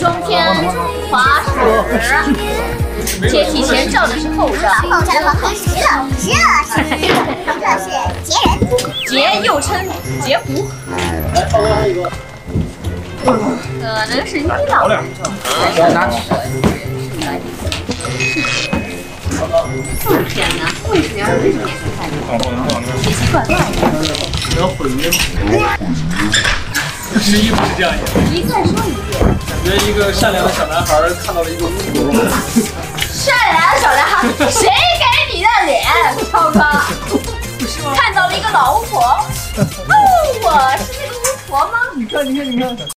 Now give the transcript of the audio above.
中天滑石，阶梯前照的是后照， 后照的很实了，这是截人， 截又称截胡，可能是伊朗人种。拿起来，天哪，为什么要这么看？奇奇怪怪的。 要混音吗？实际不是这样演的。 你再说一遍。 感觉一个善良的小男孩看到了一个巫婆。 善良的小男孩，谁给你的脸，超哥？不是吗？看到了一个老巫婆。哦，我是那个巫婆吗？ 你看，你看，你看。